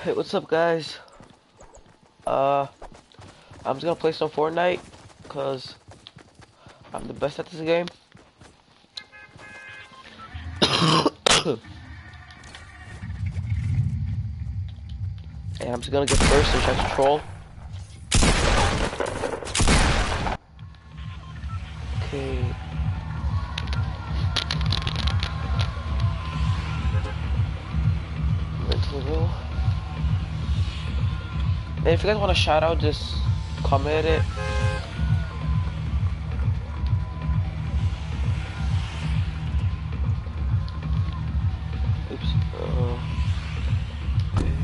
Hey, what's up, guys? Uh, I'm just gonna play some Fortnite, cause I'm the best at this game. And I'm just gonna get first and try to troll. Okay. Mental will. And if you guys want a shout out, just comment it. Oops. Okay.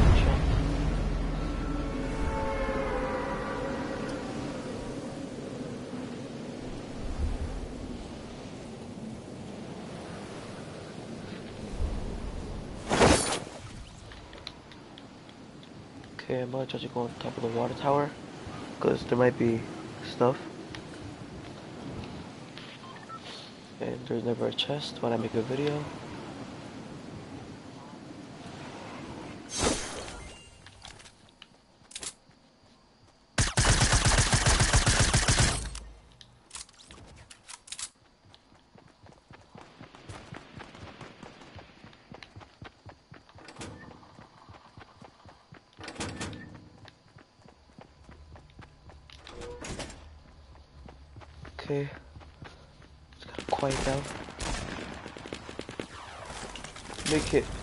Okay, I'm gonna try to go on top of the water tower, cause there might be stuff. And there's never a chest when I make a video. Okay. Just gotta quiet down. Make it.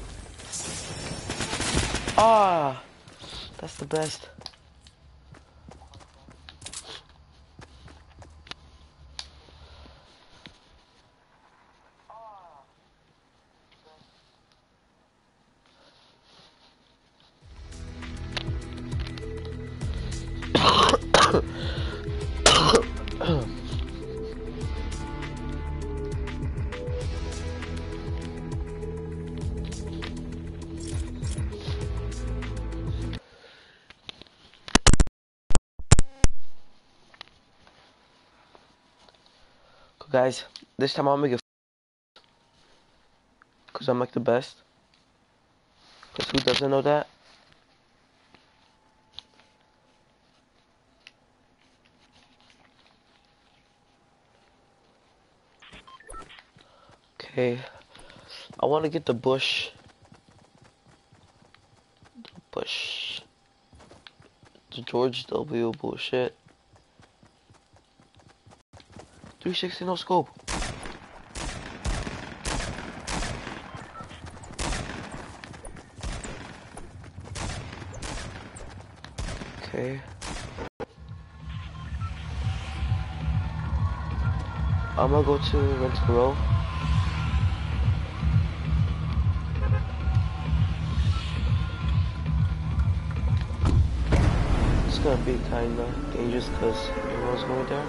Ah, that's the best. Guys, this time I'll make it because I'm like the best. Because who doesn't know that? Okay, I want to get the bush. Bush. The George W. bullshit. 360 no scope. Okay. I'm gonna go to Rent Row. It's gonna be kinda dangerous because everyone's going there.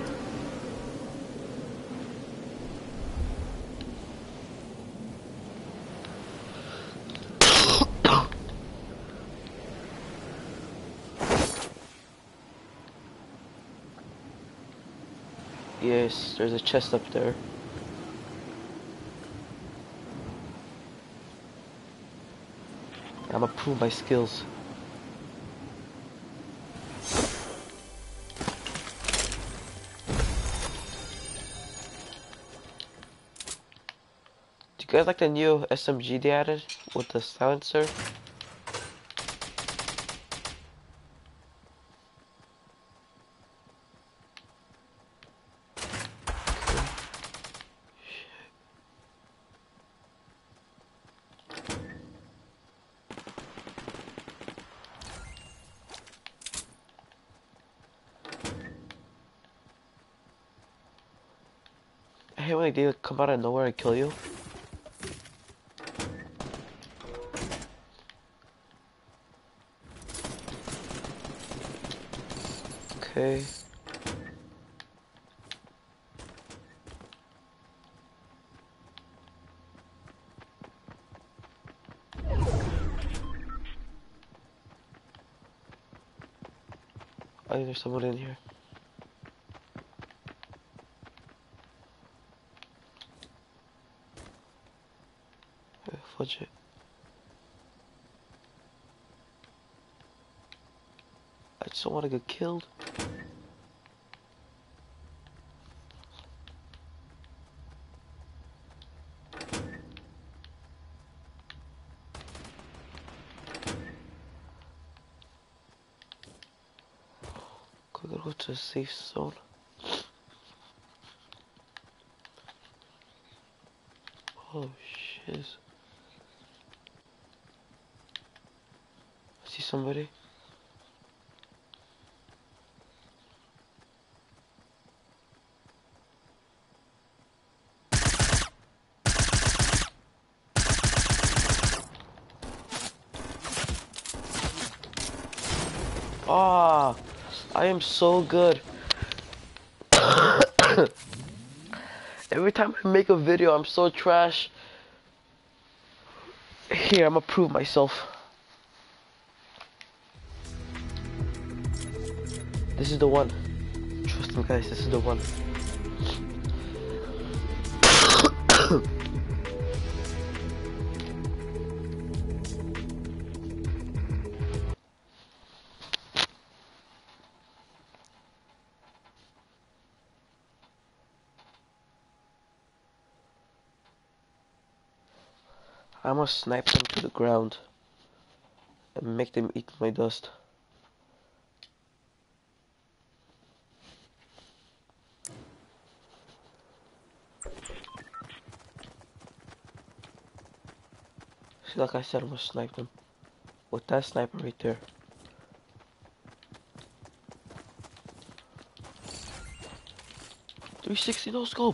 Yes, there's a chest up there. I'm gonna prove my skills. Do you guys like the new SMG they added with the silencer? I hate when they come out of nowhere and kill you. Okay. I think there's someone in here. Fudge it. just don't want to get killed. Gotta go to a safe zone. Oh shit. I see somebody. Ah, I am so good. Every time I make a video, I'm so trash. Here, I'm gonna prove myself. This is the one. Trust me, guys, this is the one. I'm gonna snipe them to the ground and make them eat my dust. See, like I said, I'm gonna snipe them with that sniper right there. .360 no scope.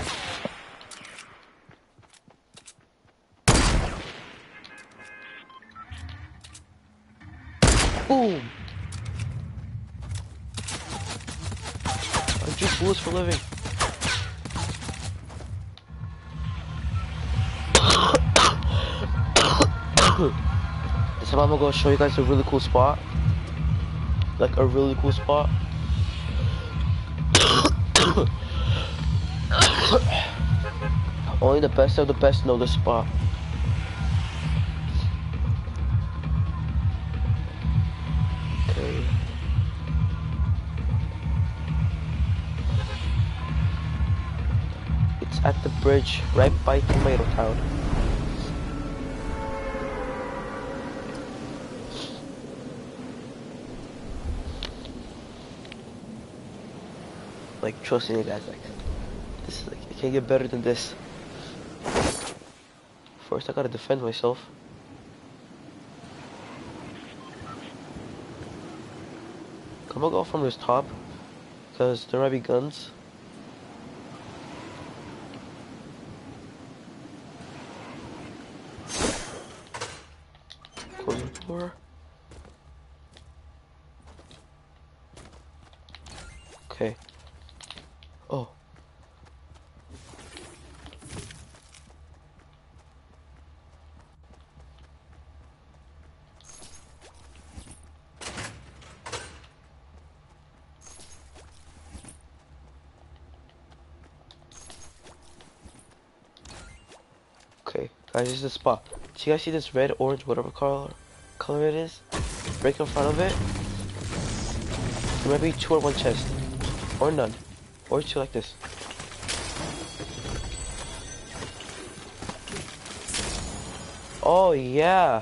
Boom. I juke bullets for living. This time I'm gonna go show you guys a really cool spot. Like a really cool spot. Only the best of the best know the spot. Okay. It's at the bridge right by Tomato Town. Like, trust me, guys, like, this is like, it can't get better than this. First, I gotta defend myself. I'm gonna go from this top, because there might be guns. Close the door. Okay. Oh. Okay, guys, this is the spot. Do you guys see this red, orange, whatever color it is? Break in front of it. There might be 2 or 1 chest. Or none. Or 2 like this. Oh, yeah.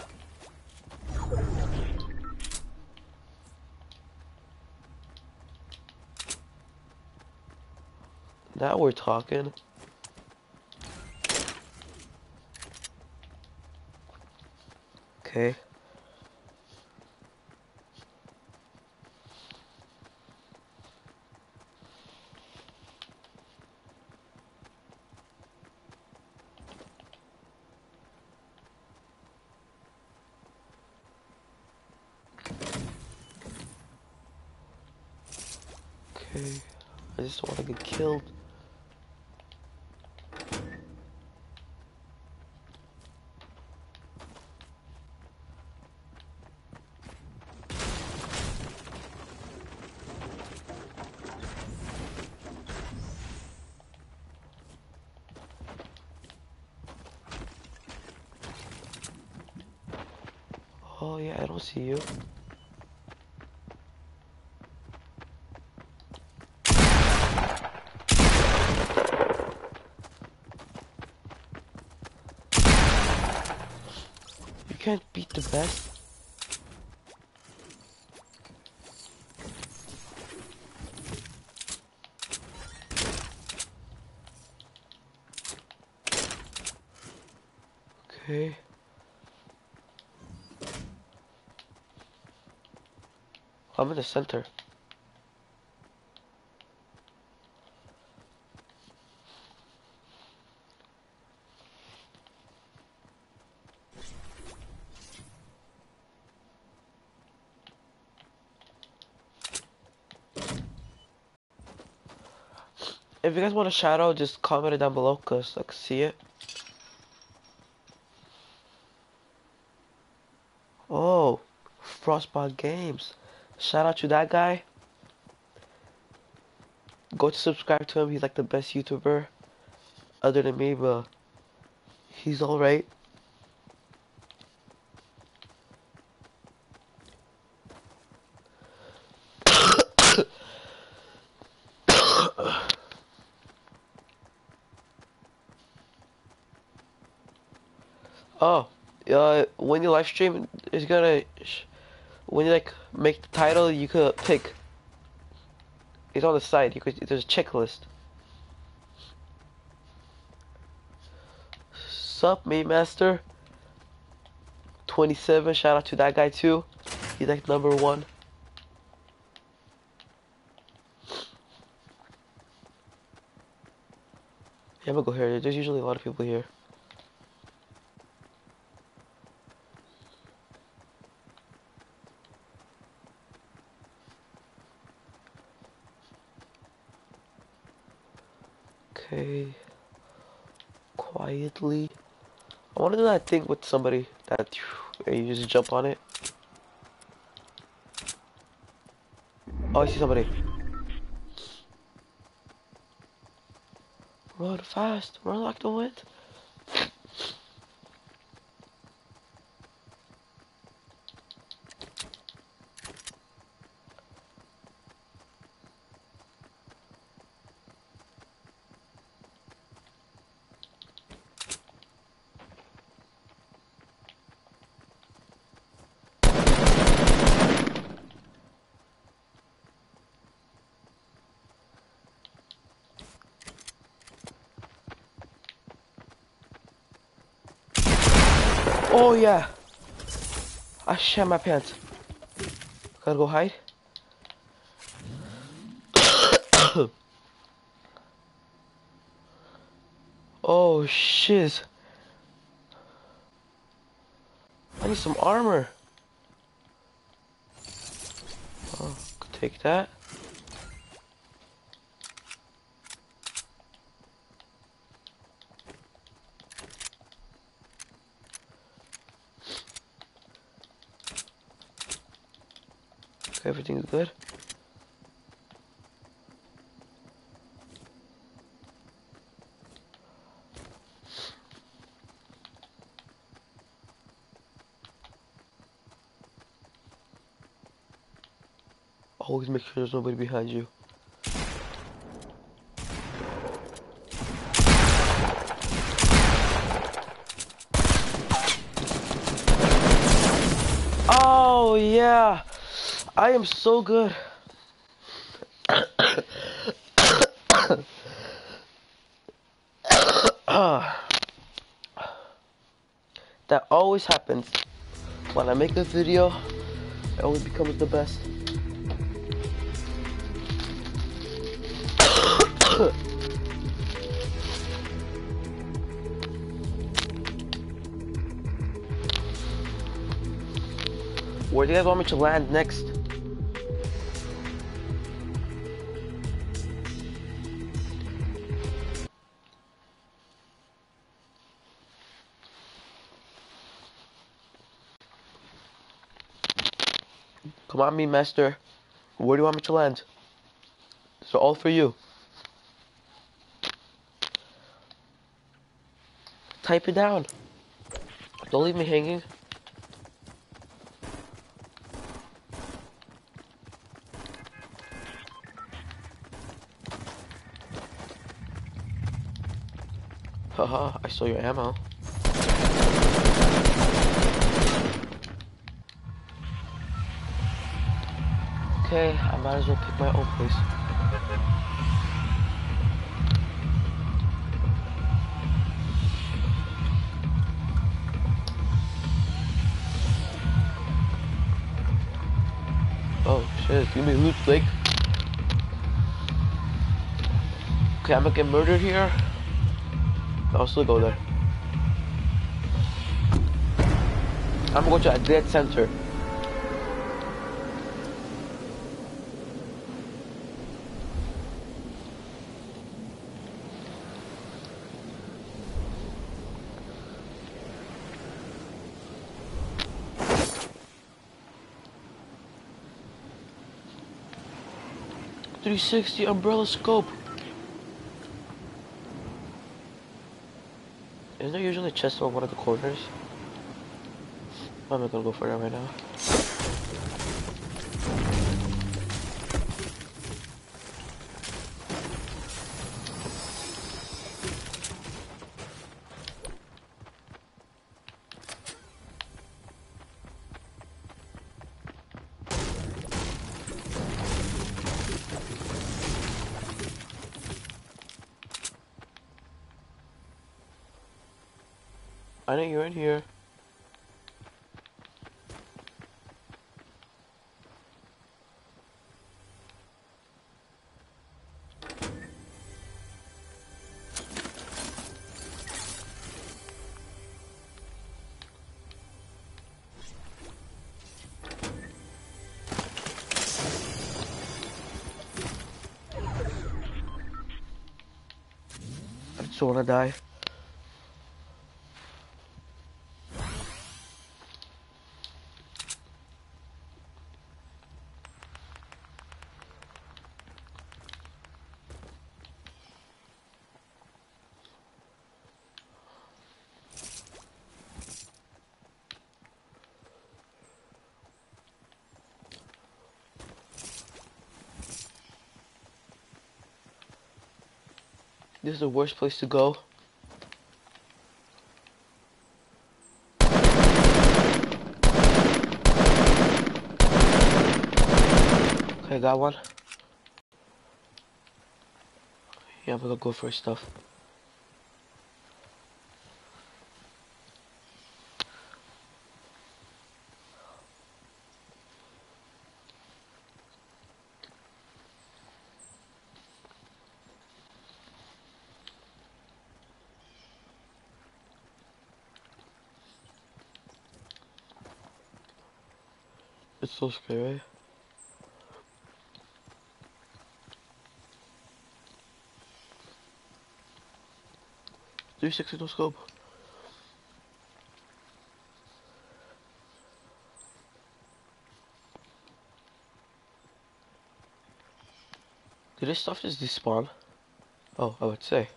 Now we're talking. Okay. Okay. I just don't want to get killed. Oh yeah, I don't see you. can't beat the best. Okay. I'm in the center. If you guys want a shadow, just comment it down below, cause I can see it. Oh, Frostbot Games. Shout out to that guy. Go to subscribe to him. He's like the best YouTuber other than me, but he's alright. Oh, when you live stream, it's gonna, when you like make the title, you could pick. It's on the side. You could, there's a checklist. Sup, me master. 27. Shout out to that guy too. He's like #1. Yeah, I'm gonna go here. There's usually a lot of people here. Okay. Quietly. I wanna do that thing with somebody that you just jump on it. Oh, I see somebody. Run fast. Run like the wind. Oh yeah. I shat my pants. Gotta go hide. Oh shit. I need some armor. Oh, could take that. Okay, everything's good. Always make sure there's nobody behind you. Oh yeah, I am so good. That always happens. When I make a video, it always becomes the best. Where do you guys want me to land next? Come on, me master. Where do you want me to land? So all for you. Type it down. Don't leave me hanging. Haha, I saw your ammo. Okay, I might as well pick my own place. Oh shit, give me loot, Blake. Okay, I'm gonna get murdered here. I'll still go there. I'm gonna go to a dead center. .360 umbrella scope. Isn't there usually a chest on one of the corners? I'm not gonna go for that right now. I know you're in here. I just wanna die. This is the worst place to go. Okay, got one. Yeah, I'm gonna go for his stuff. It's so scary. .360 no scope. Did this stuff just despawn? Oh, I would say.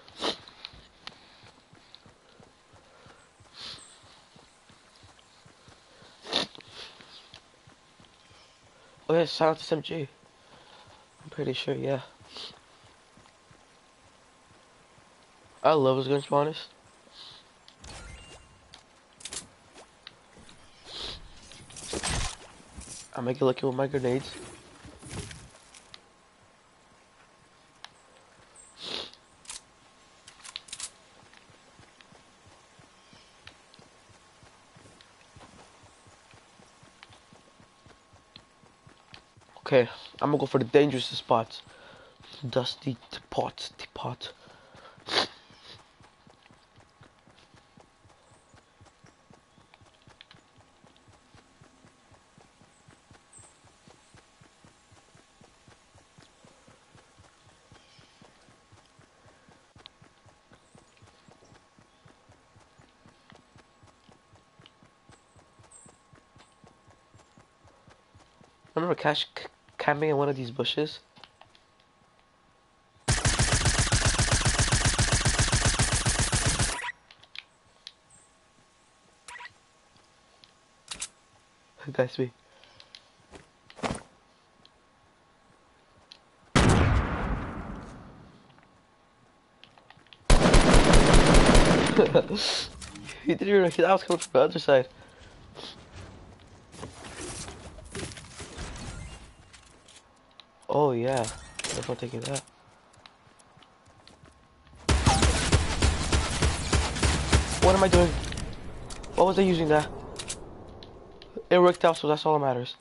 Oh yeah, silence SMG. I'm pretty sure, yeah. I love those guns, to be honest. I make it lucky with my grenades. Okay, I'm gonna go for the dangerous spots. Dusty pot. Remember camping in one of these bushes? That's me. He didn't even realize I was coming from the other side. Oh yeah, if I'm taking that. What am I doing? What was I using that? It worked out, so that's all that matters.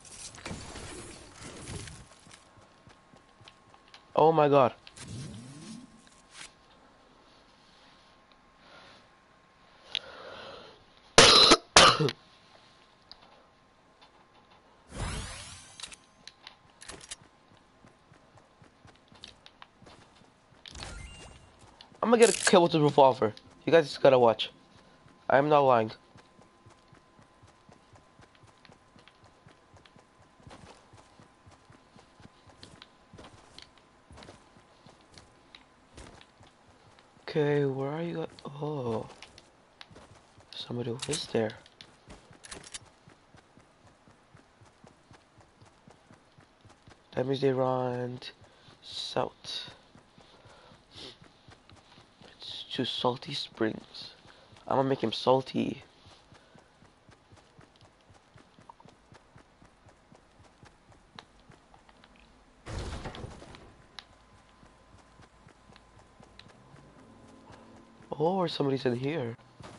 Oh my god. I'm gonna get a kill with the revolver. You guys just gotta watch. I am not lying. Okay, where are you? Oh, somebody was there. That means they run south. It's to Salty Springs. I'm gonna make him salty. Oh, or somebody's in here.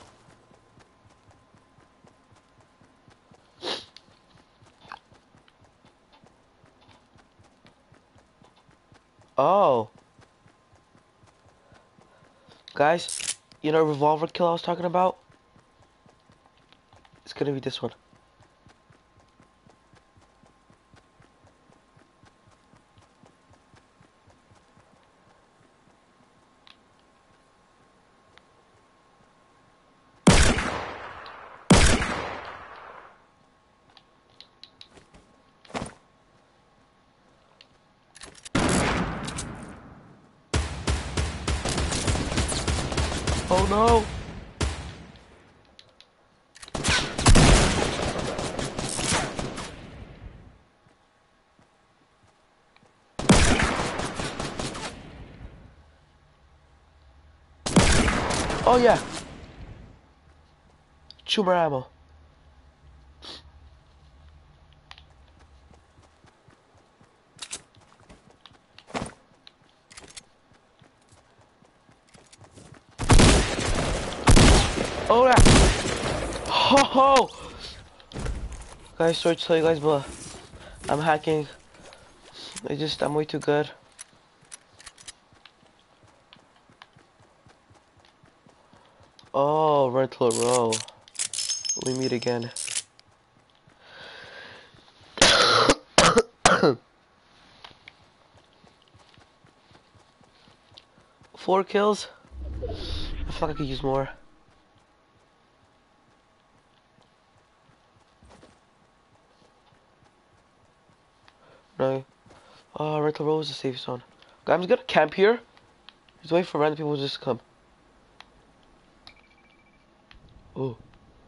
Oh, guys, you know revolver kill I was talking about? It's gonna be this one. Oh no! Oh yeah! Tumor ammo. Oh yeah! Ho ho! Guys, sorry to tell you guys, but I'm hacking. I'm way too good. Oh, rental row. We meet again. 4 kills? I feel like I could use more. No. Oh, rental row is a safe zone. Guys, I'm just gonna camp here. Just wait for random people to just come. Oh.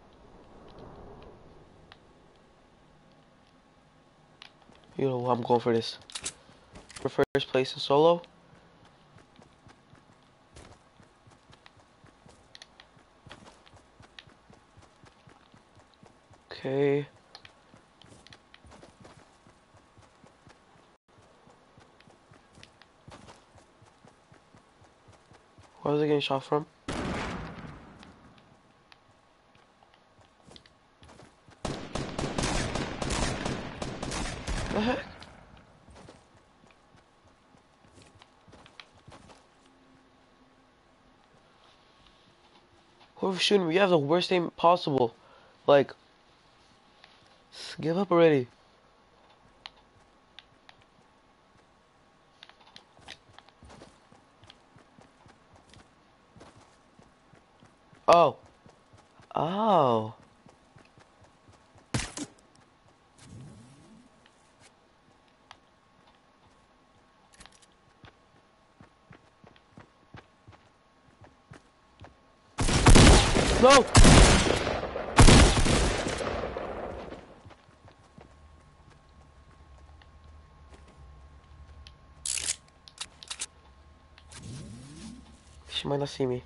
You know, I'm going for this. For first place in solo. Okay. Where was I getting shot from? The heck? Whoever's shooting me, you have the worst aim possible. Like, give up already. Oh. Oh. No! She might not see me.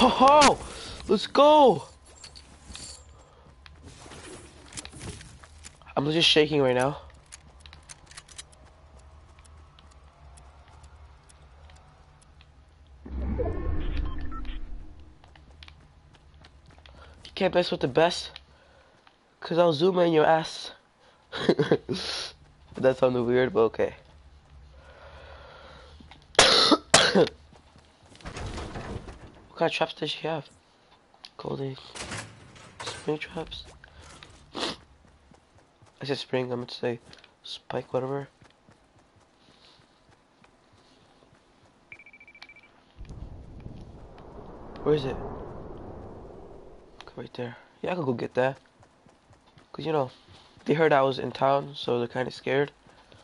Oh, let's go. I'm just shaking right now. You can't mess with the best, cause I'll zoom in your ass. That sounded weird, but okay. What kind of traps does she have? Golden spring traps? I said spring, I meant to say spike, whatever. Where is it? Okay, right there. Yeah, I could go get that. Cause you know, they heard I was in town, so they're kind of scared.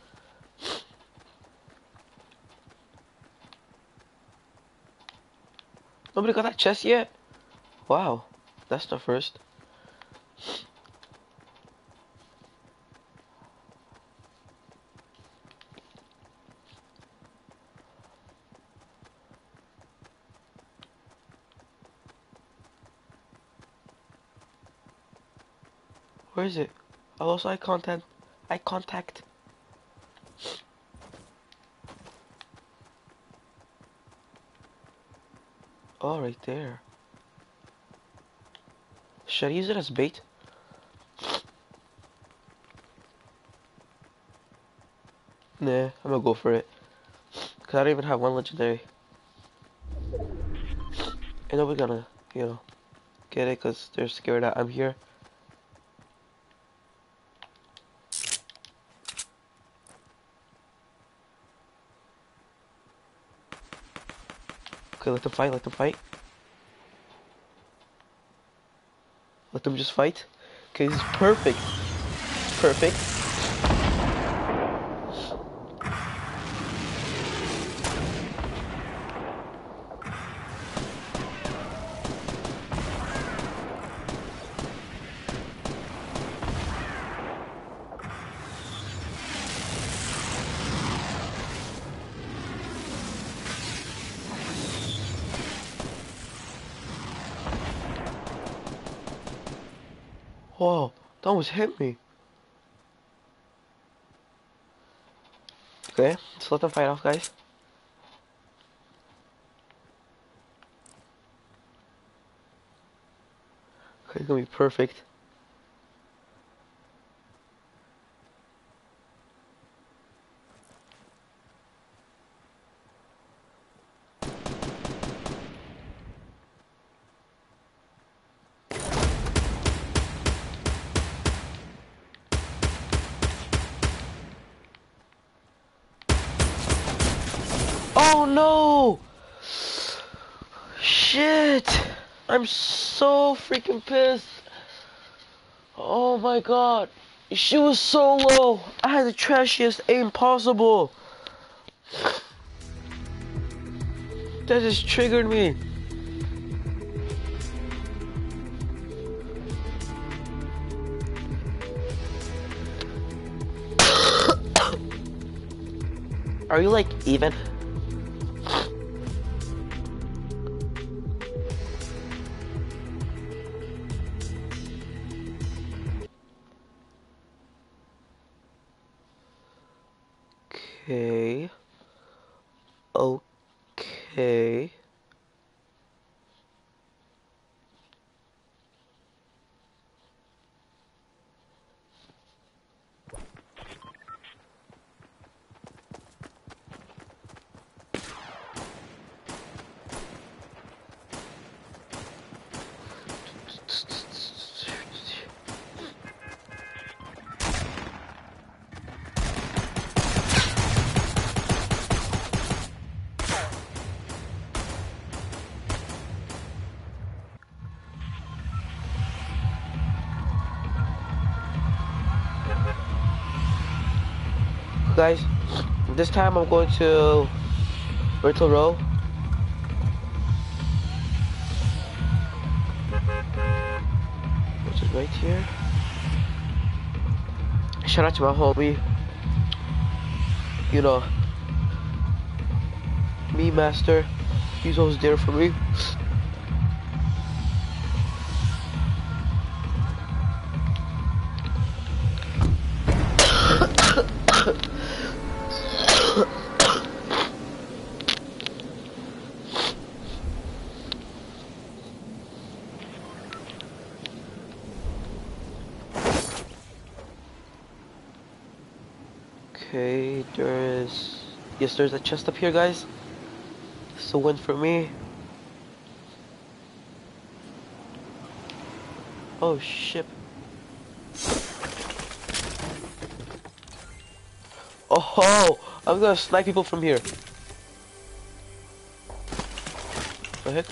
Nobody got that chest yet? Wow, that's the first. Where is it? I lost eye contact. Eye contact. Oh, right there. Should I use it as bait? Nah, I'm gonna go for it. Cause I don't even have one legendary. And nobody's gonna, you know, get it cause they're scared that I'm here. Okay, let them fight, let them fight. Let them just fight. Okay, this is perfect. Perfect. Whoa, that almost hit me. Okay, let's let them fight off, guys. Okay, it's gonna be perfect. Oh no! Shit! I'm so freaking pissed. Oh my god. She was so low. I had the trashiest aim possible. That just triggered me. Are you like even? Okay. Okay. Guys, this time I'm going to Virtual Row. Which is right here. Shout out to my homie. You know, me master. He's always there for me. Okay, yes, there's a chest up here, guys. It's a win for me. Oh, shit. Oh, I'm gonna snipe people from here. The heck?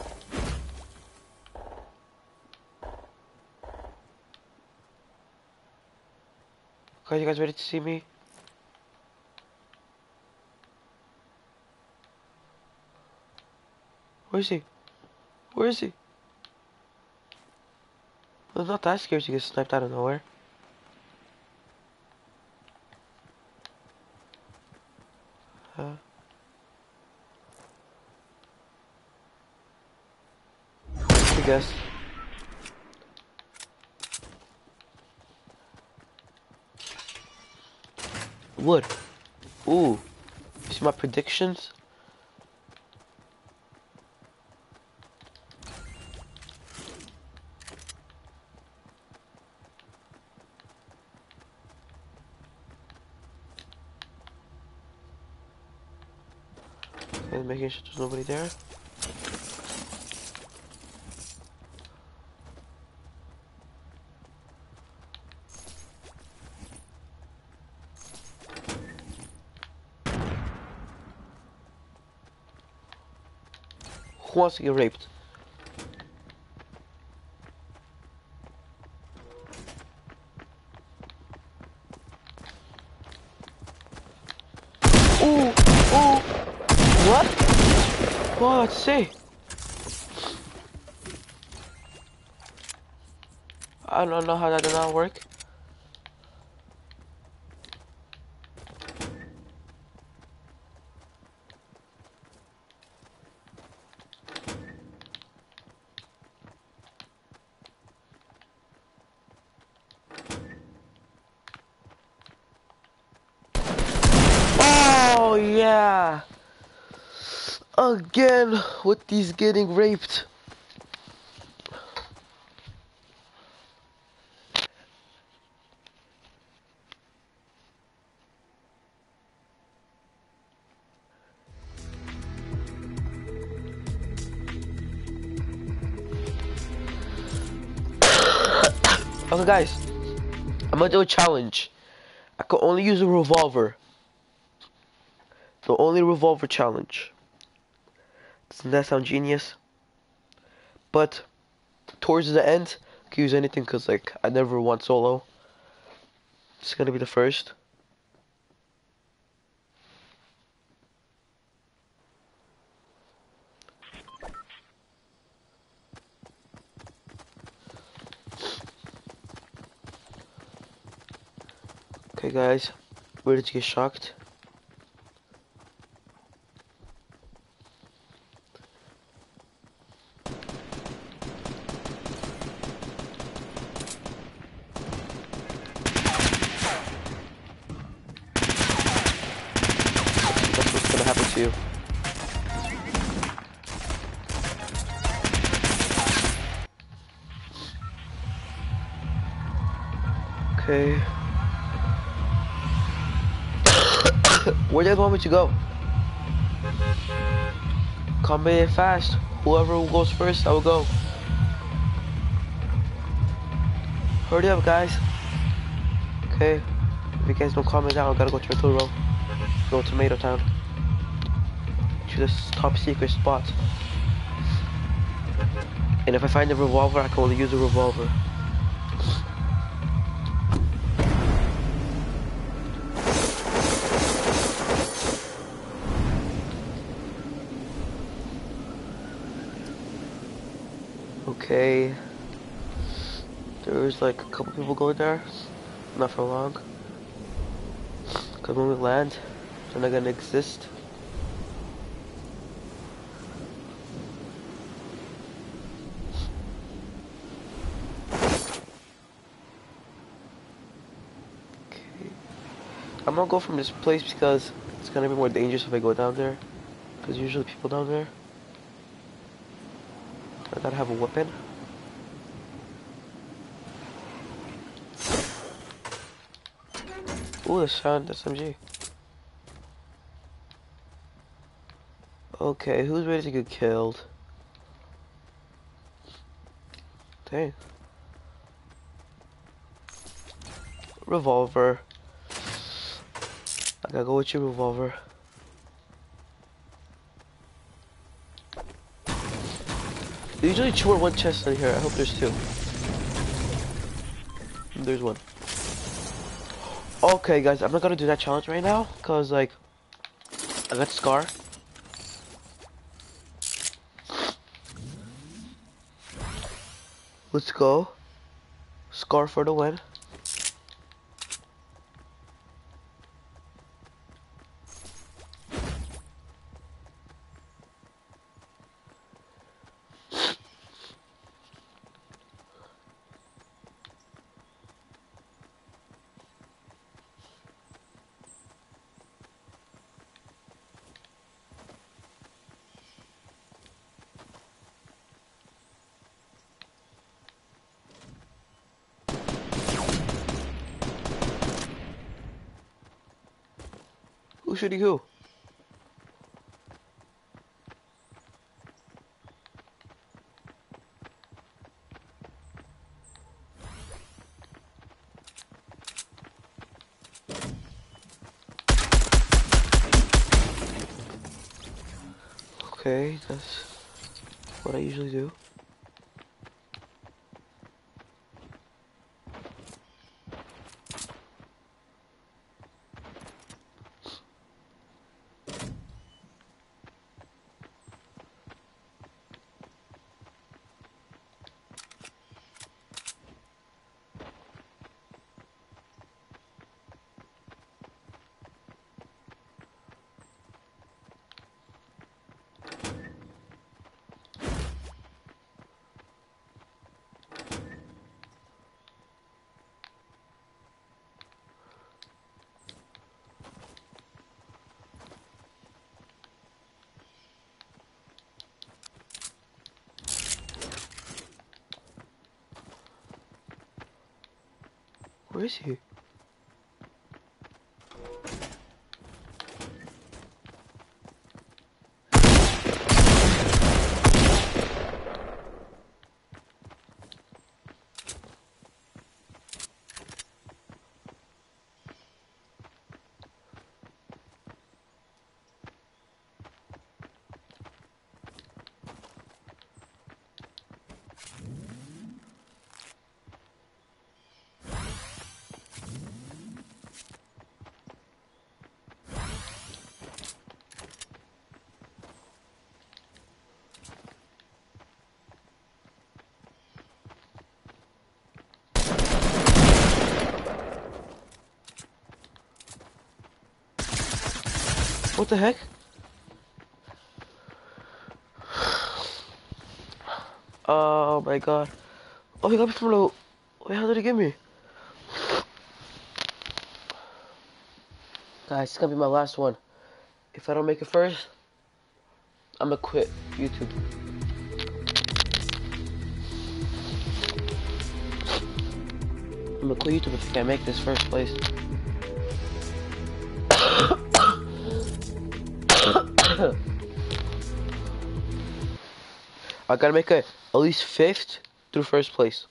Okay, you guys ready to see me? Where is he? Where is he? I'm not that scared to get sniped out of nowhere. I guess. Wood. Ooh. You see my predictions? Okay, making sure there's nobody there. Who wants to get raped? Ooh, ooh. What? What? Let's see. I don't know how that did not work. Oh yeah. Again with these getting raped. Okay guys, I'm gonna do a challenge. I can only use a revolver. The only revolver challenge. Doesn't that sound genius? But towards the end, I can use anything because like I never won solo. It's gonna be the first. Okay guys, ready to get shocked? That's what's gonna happen to you. Okay. Where do you guys want me to go? Comment it fast. Whoever goes first, I will go. Hurry up, guys. Okay. If you guys don't comment down, I gotta go to Arturo. Go to Tomato Town. To this top secret spot. And if I find a revolver, I can only use a revolver. Okay. There's like a couple people going there. Not for long. Cause when we land, they're not gonna exist. Okay. I'm gonna go from this place because It's gonna be more dangerous if I go down there. Because usually people down there. I gotta have a weapon. Ooh, the sound SMG. Okay, who's ready to get killed? Dang. Revolver. I gotta go with your revolver. There's usually 2 or 1 chests in here. I hope there's 2. There's 1. Okay, guys, I'm not gonna do that challenge right now, cause like I got Scar. Let's go. Scar for the win. Who's shooting who? Okay, that's what I usually do. Where is he? What the heck? Oh my god. Oh, he got me from low. Wait, how did he get me? Guys, it's gonna be my last one. If I don't make it first, I'm gonna quit YouTube. I'm gonna quit YouTube if I can't make this first place. I gotta make it at least 5th through 1st place.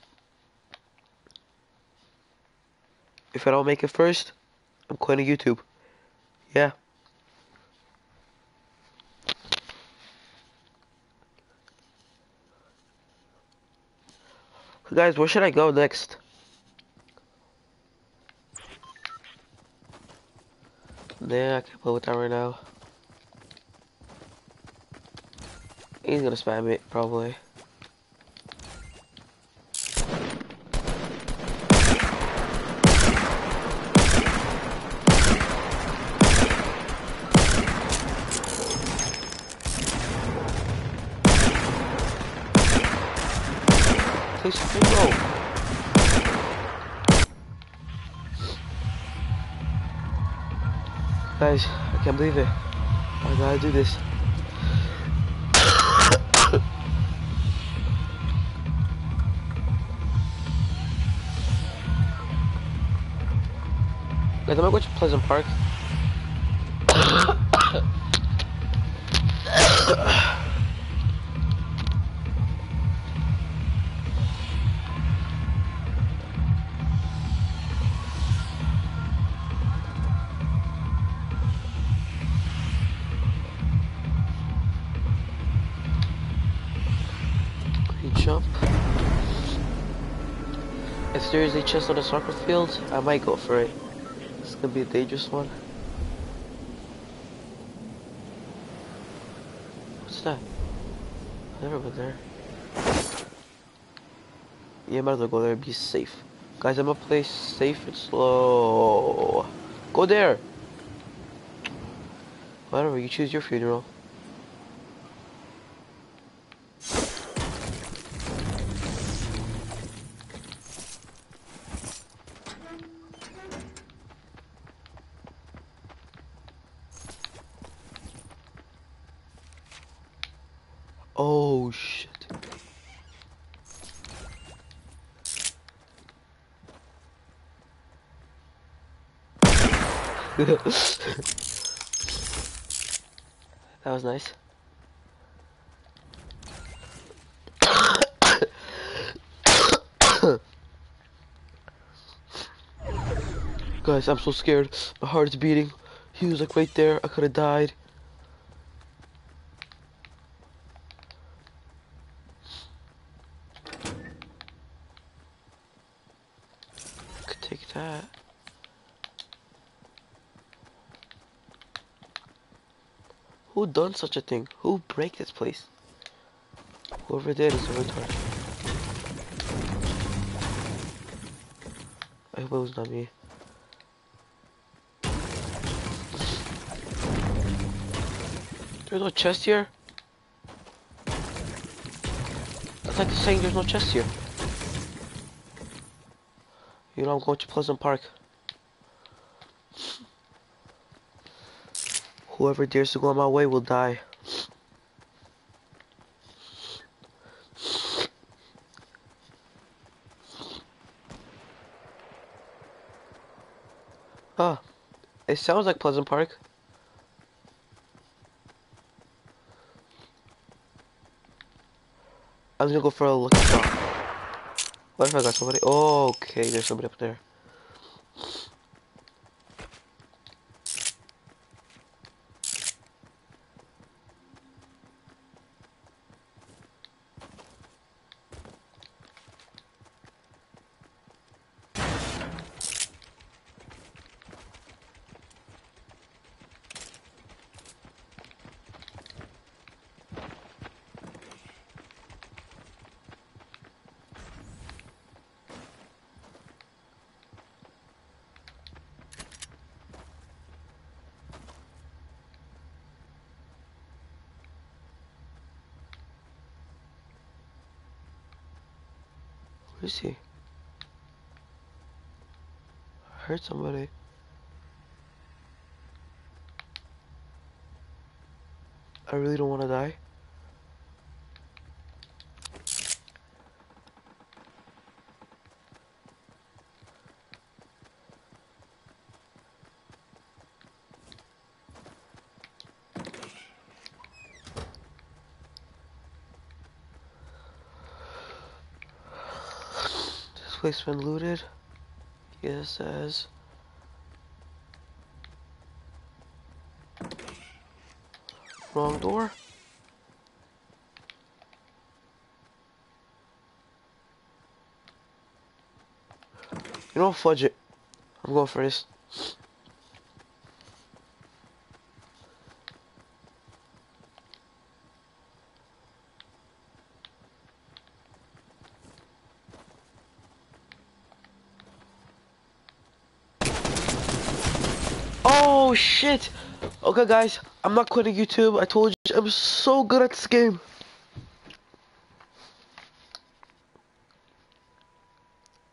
If I don't make it first, I'm quitting YouTube. Yeah. Guys, where should I go next? Nah, I can't play with that right now. He's gonna spam it, probably. Please, go. Guys, I can't believe it. I gotta do this. Guys, I'm gonna go to Pleasant Park. Jump. If there is a chest on the soccer field, I might go for it. It's gonna be a dangerous one. What's that? I've never been there. Yeah, I might as well go there and be safe. Guys, I'm gonna play safe and slow. Go there! Whatever, you choose your funeral. Oh shit. That was nice. Guys, I'm so scared. My heart is beating. He was like right there. I could have died. Could take that. Who done such a thing? Who break this place? Whoever did is a retard. I hope it was not me. There's no chest here? That's like saying there's no chest here. You know, I'm going to Pleasant Park. Whoever dares to go on my way will die. Huh. It sounds like Pleasant Park. I'm gonna go for a look. What if I got somebody? Oh, okay, there's somebody up there. Where is he? I heard somebody. I really don't want to die. This place been looted. Yes, it says. Wrong door. You know, fudge it. I'm going for this. Oh shit! Okay guys, I'm not quitting YouTube. I told you I'm so good at this game.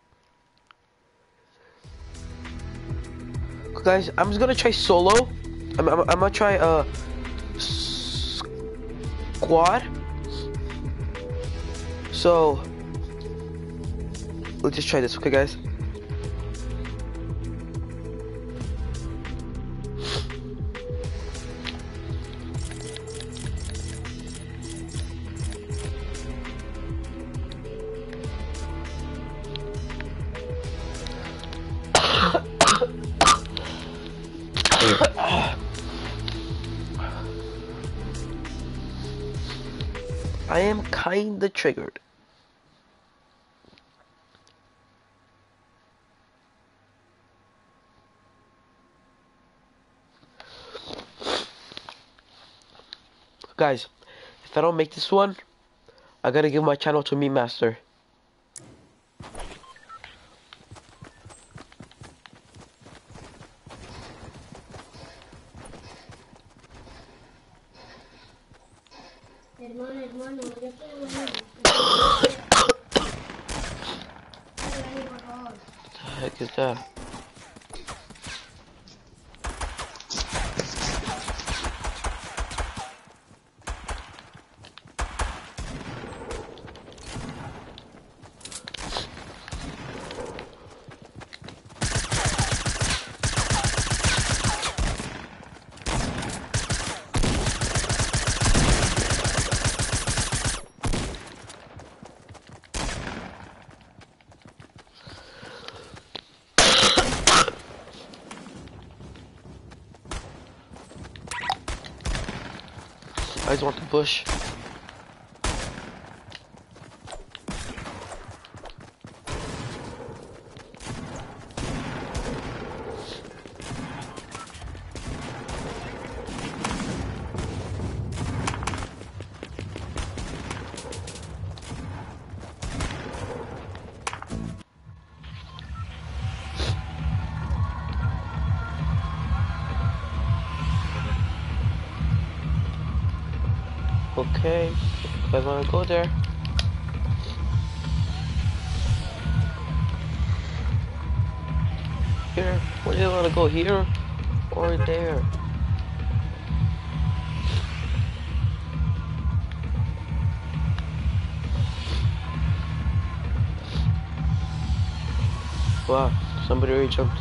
Okay, guys, I'm just gonna try solo. I'm gonna try squad. So let's just try this, okay, guys? I am kinda triggered. Guys, if I don't make this one, I gotta give my channel to Meme Master. Hermano, yo quiero venir. Por favor. What the heck is that? I just want the bush. Okay, you guys wanna go there? Here? Where do you wanna go? Here or there? Wow, somebody already jumped.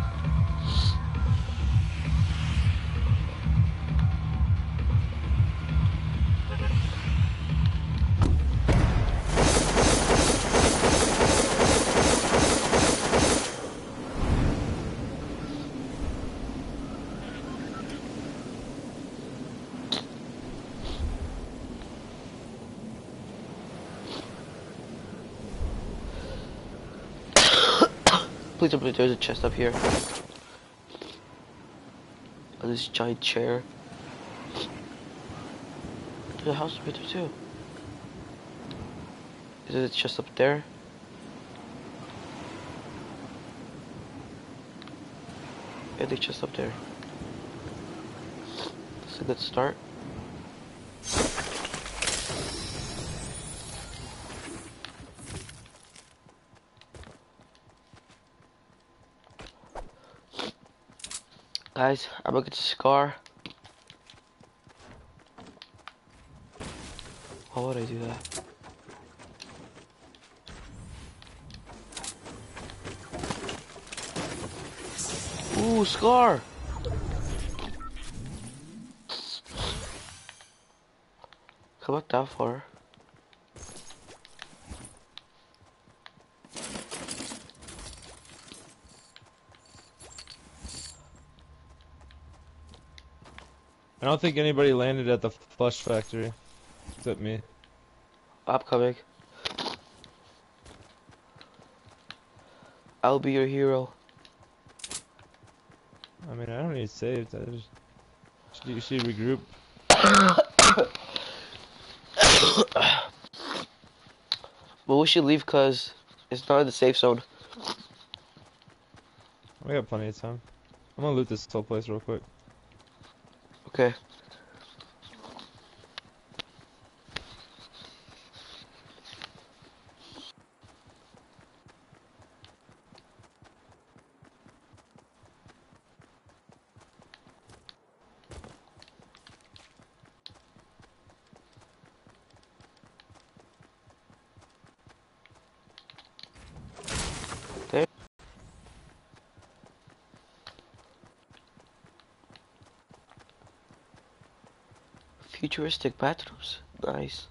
Please don't believe there's a chest up here. And this giant chair. There's a house up there too. Is there a chest up there? Yeah, the chest up there. That's a good start. Guys, I'm gonna get the scar. Why would I do that? Ooh, scar! Come up that far. I don't think anybody landed at the flush factory except me. I'm coming. I'll be your hero. I mean, I don't need saved. You should regroup. But we should leave cause it's not in the safe zone. We got plenty of time. I'm gonna loot this whole place real quick. Okay. Futuristic bathrooms. Nice.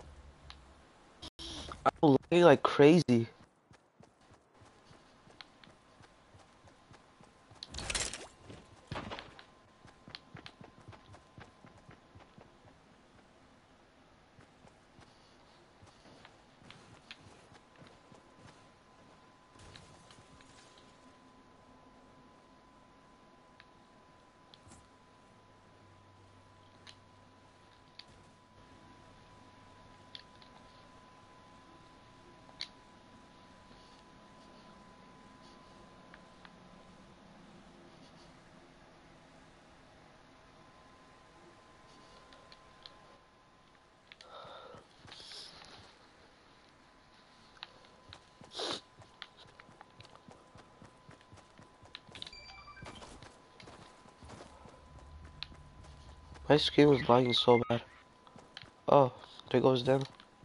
I'm lagging like crazy. My screen was lagging so bad. Oh, there goes them.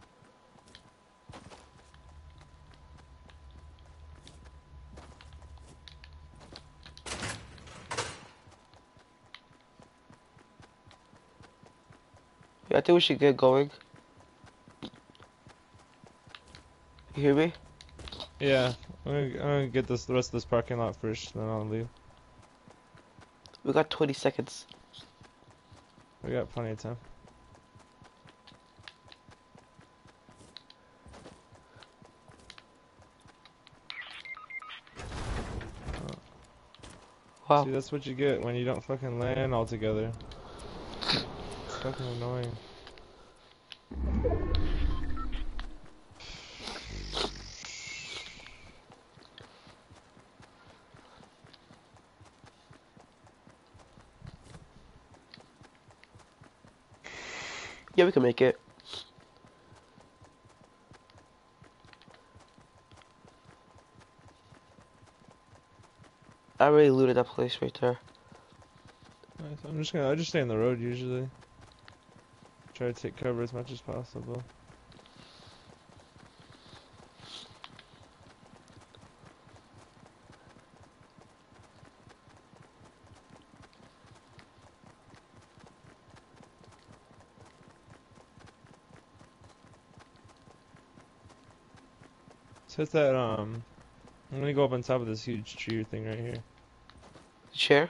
Yeah, I think we should get going. You hear me? Yeah, I'm gonna get the rest of this parking lot first, then I'll leave. We got 20 seconds. We got plenty of time. Wow. See, that's what you get when you don't fucking land all together. It's fucking annoying. Yeah, we can make it. I already looted that place right there. Nice. I just stay on the road usually. Try to take cover as much as possible. So it's that I'm gonna go up on top of this huge tree thing right here. Chair?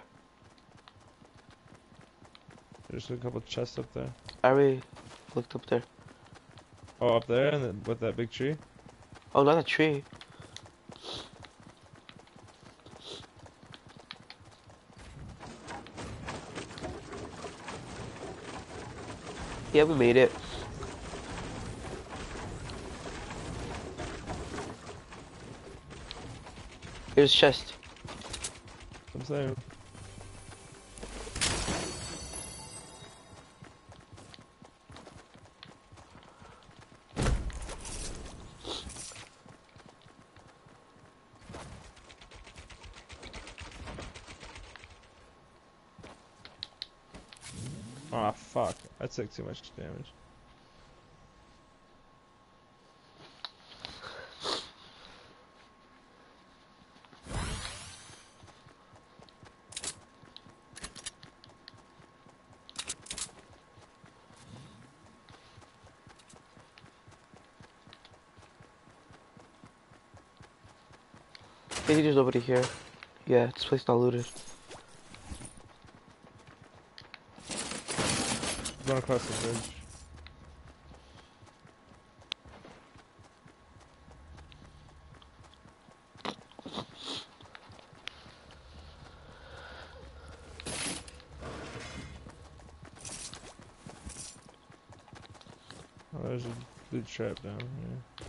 There's a couple chests up there. I already looked up there. Oh, up there and with that big tree? Oh, not a tree. Yeah, we made it. Here's chest. I'm saying. Ah, fuck. I took too much damage. Maybe there's nobody here. Yeah, this place not looted. Going across the bridge. Oh, there's a loot trap down here.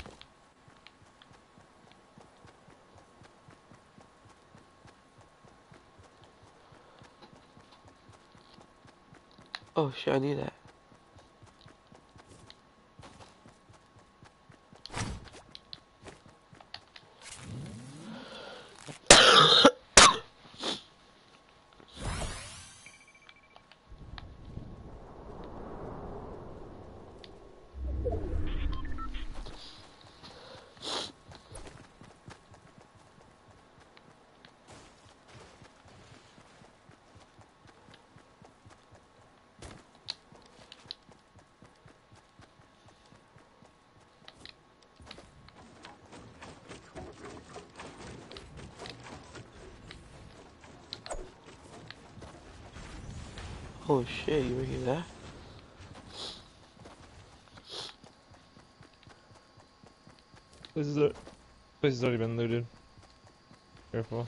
Oh shit, I need that. Oh shit, you making that? Place has already been looted. Careful.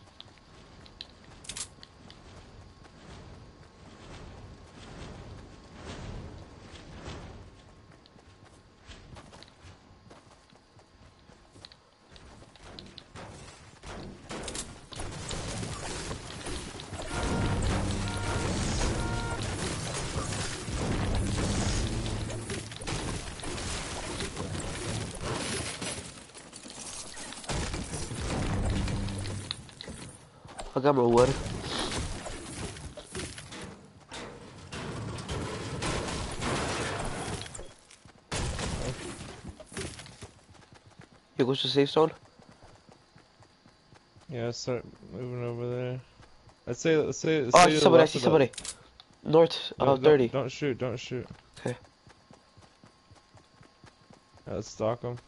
I got my wood. You go to the safe zone? Yeah, let's start moving over there. Let's say Oh, I to see the somebody, I left see of that. somebody. North, Don't 30. don't shoot, don't shoot. Okay. Yeah, let's stalk them.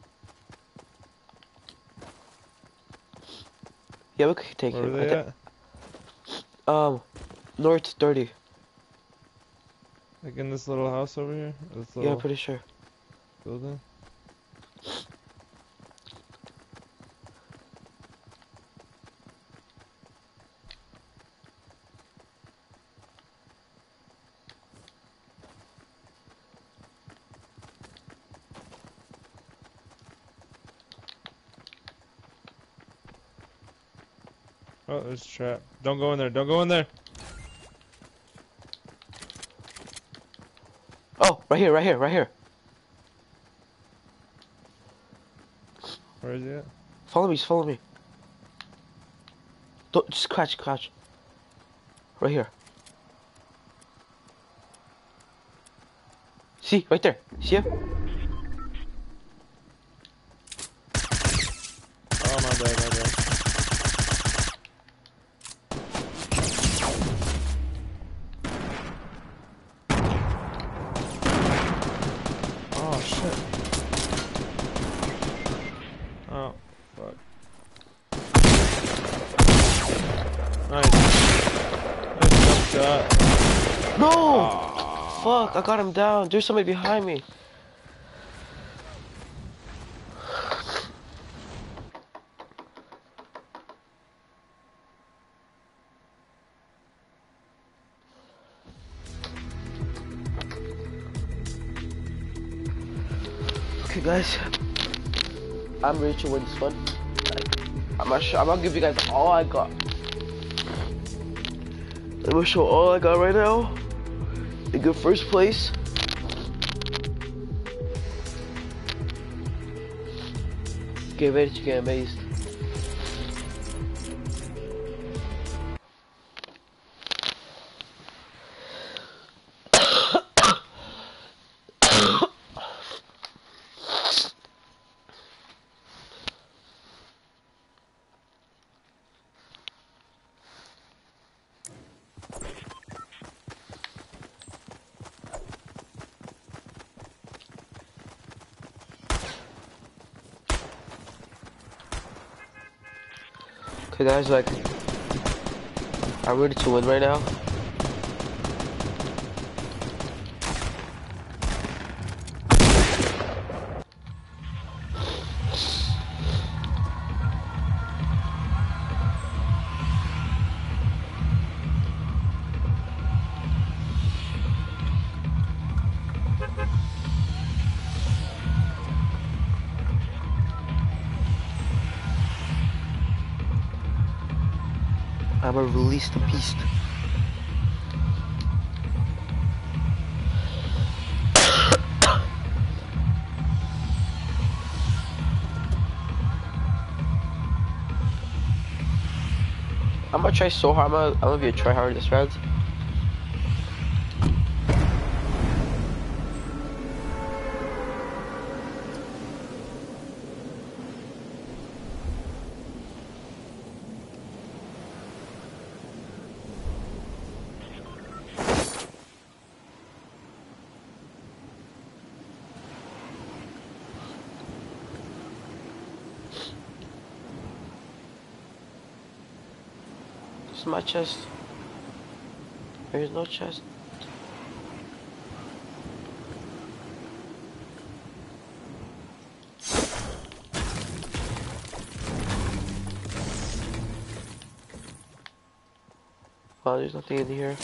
Yeah, we could take Where him. are they at? North 30. Like in this little house over here? This Yeah, I'm little pretty sure. building? Oh, there's a trap. Don't go in there, don't go in there! Oh, right here, right here, right here. Where is he at? Follow me, just follow me. Don't, just crouch, crouch. Right here. See, right there. See him? Oh, my bad, my bad. Oh, shit. Oh, fuck. Nice. Nice jump shot. No! Oh. Fuck, I got him down. There's somebody behind me. Okay, guys. I'm ready to win this one. I'm gonna give you guys all I got. I'm gonna show all I got right now. In good first place. Get ready to get amazed. Okay guys, like, I'm ready to win right now. I'm gonna release the beast. I'm gonna try so hard. I'm gonna be a tryhard this round. This is my chest. There's no chest. Wow, there's nothing in here.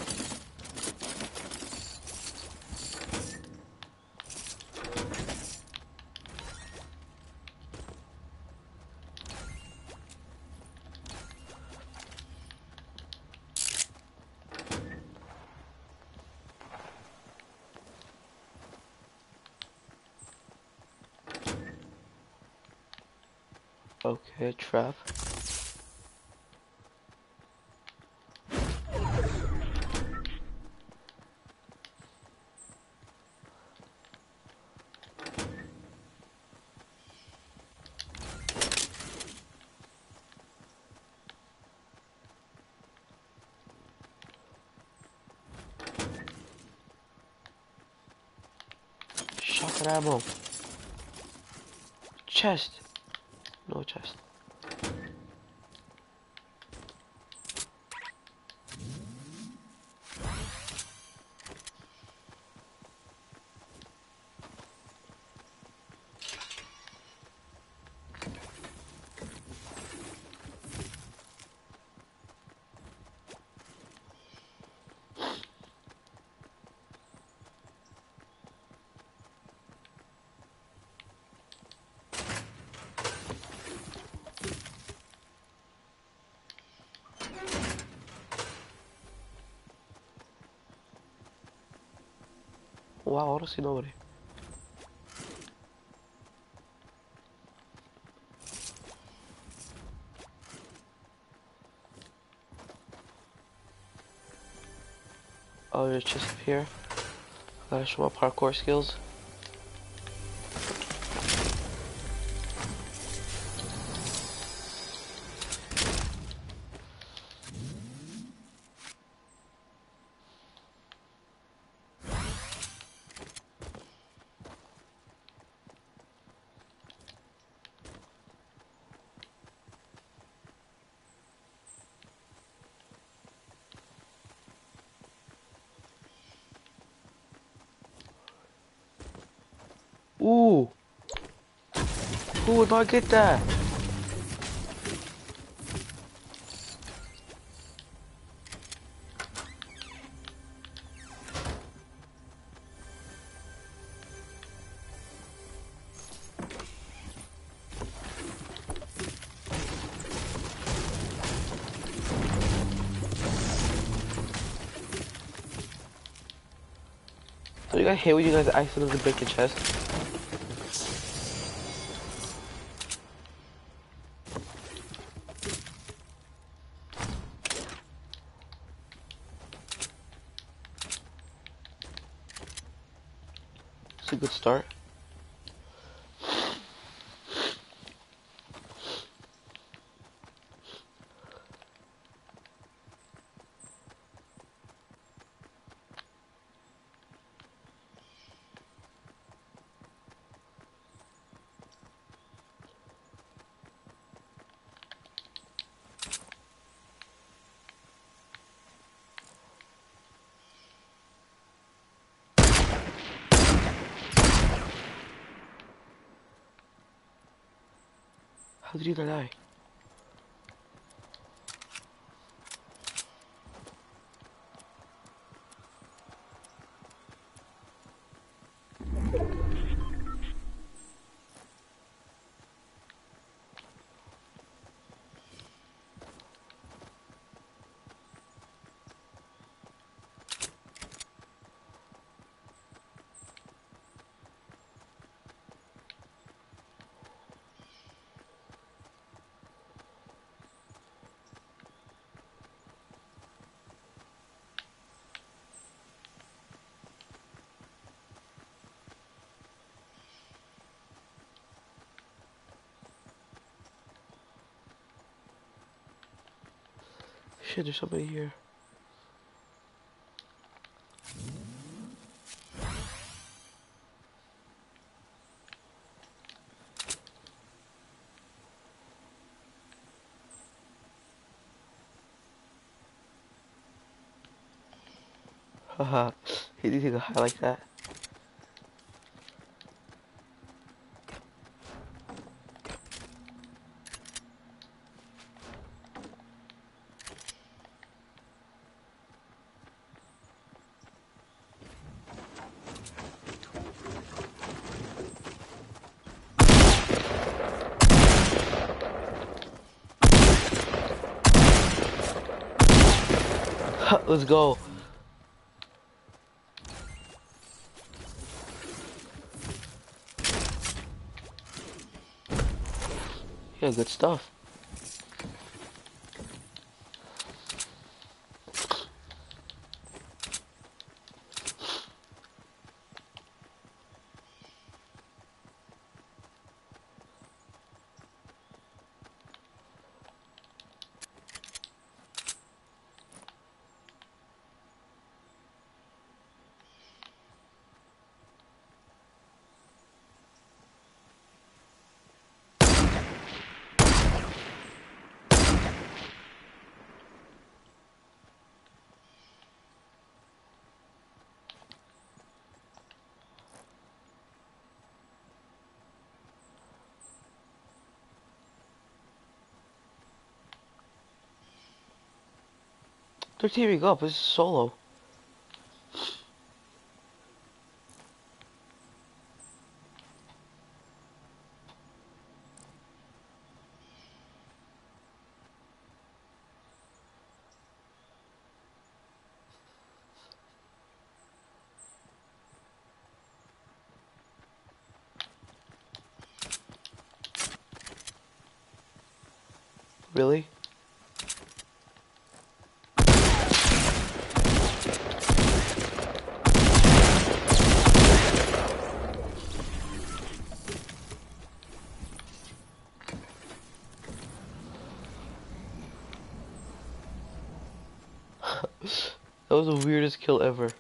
Okay, trap. Shotgun ammo. Chest. No chest. Wow, I don't see nobody. Oh, there's a chest up here. Gotta show my parkour skills. Ooh! Who would not get that? So you guys hate when you guys accidentally break the chest? It's a good start. How did you not die? Shit, there's somebody here. Haha. He didn't go high like that. Let's go. Yeah, good stuff. They're teaming up. This is solo. Really? That was the weirdest kill ever.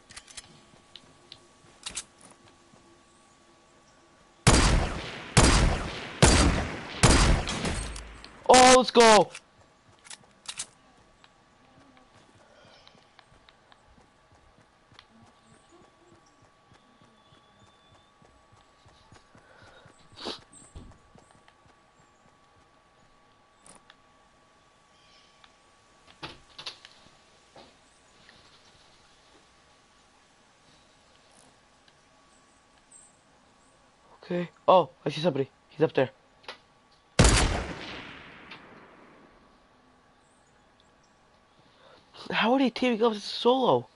Oh, let's go! Okay. Oh, I see somebody. He's up there. How are they teaming up? This is solo.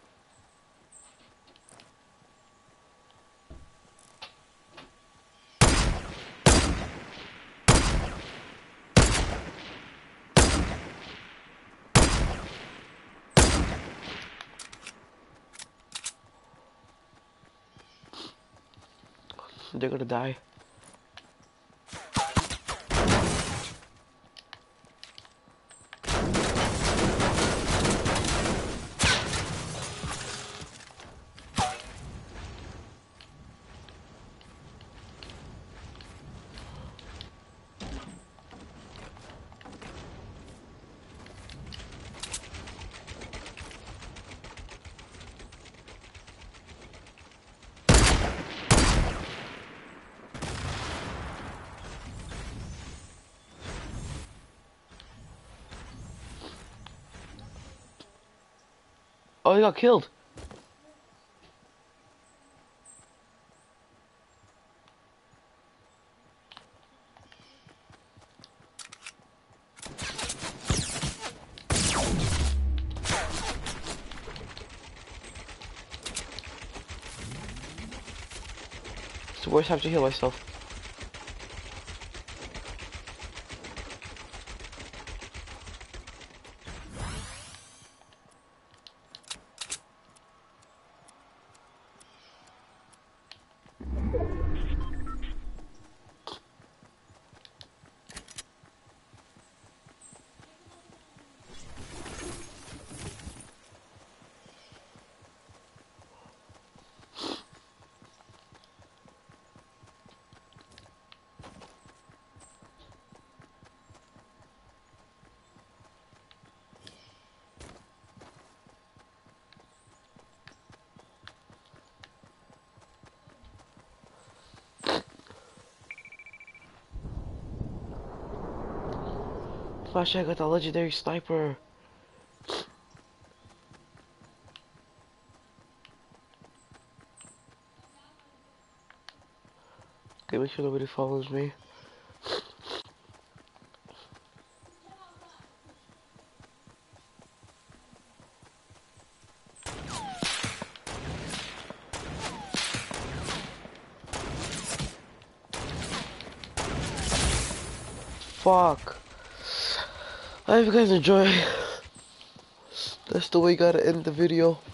They're gonna die. Oh, he got killed. It's the worst time to heal myself. Flash, I got the legendary sniper. Okay, make sure nobody follows me. Fuck. I hope you guys enjoy. That's the way you gotta end the video.